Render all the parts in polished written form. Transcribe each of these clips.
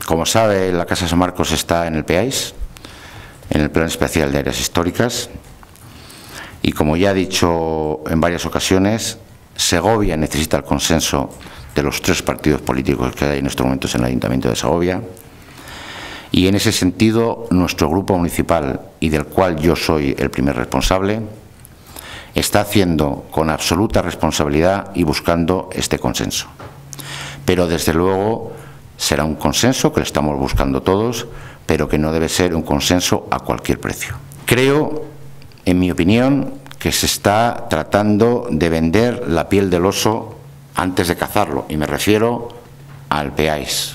Como sabe, la Casa San Marcos está en el PEAIS, en el Plan Especial de Áreas Históricas, y como ya he dicho en varias ocasiones, Segovia necesita el consenso de los 3 partidos políticos que hay en estos momentos en el Ayuntamiento de Segovia, y en ese sentido nuestro grupo municipal, y del cual yo soy el primer responsable, está haciendo con absoluta responsabilidad y buscando este consenso. Pero desde luego será un consenso que lo estamos buscando todos, pero que no debe ser un consenso a cualquier precio. Creo, en mi opinión, que se está tratando de vender la piel del oso antes de cazarlo, y me refiero al PEAIS.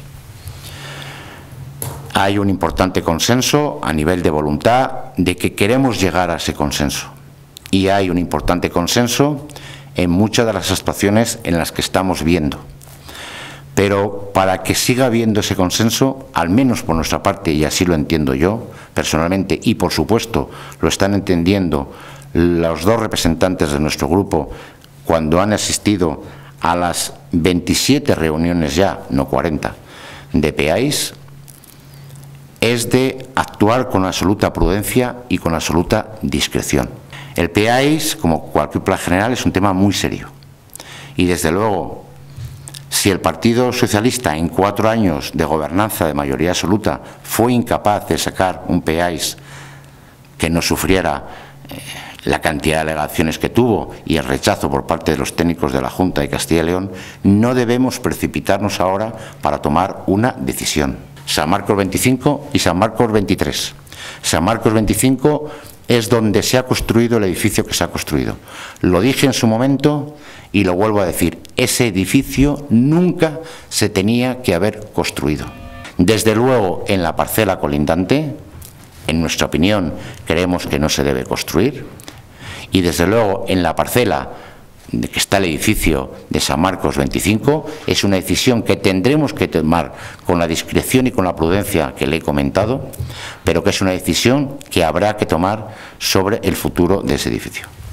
Hay un importante consenso a nivel de voluntad de que queremos llegar a ese consenso, y hay un importante consenso en muchas de las actuaciones en las que estamos viendo. Pero para que siga habiendo ese consenso, al menos por nuestra parte, y así lo entiendo yo personalmente, y por supuesto lo están entendiendo los 2 representantes de nuestro grupo cuando han asistido a las 27 reuniones ya, no 40, de PEAIS, es de actuar con absoluta prudencia y con absoluta discreción. El PEAIS, como cualquier plan general, es un tema muy serio, y desde luego, si el Partido Socialista en 4 años de gobernanza de mayoría absoluta fue incapaz de sacar un PEAIS que no sufriera la cantidad de alegaciones que tuvo y el rechazo por parte de los técnicos de la Junta de Castilla y León, no debemos precipitarnos ahora para tomar una decisión. San Marcos 25 y San Marcos 23. San Marcos 25 es donde se ha construido el edificio que se ha construido. Lo dije en su momento y lo vuelvo a decir, ese edificio nunca se tenía que haber construido. Desde luego, en la parcela colindante, en nuestra opinión, creemos que no se debe construir, y desde luego en la parcela de que está el edificio de San Marcos 25, es una decisión que tendremos que tomar con la discreción y con la prudencia que le he comentado, pero que es una decisión que habrá que tomar sobre el futuro de ese edificio.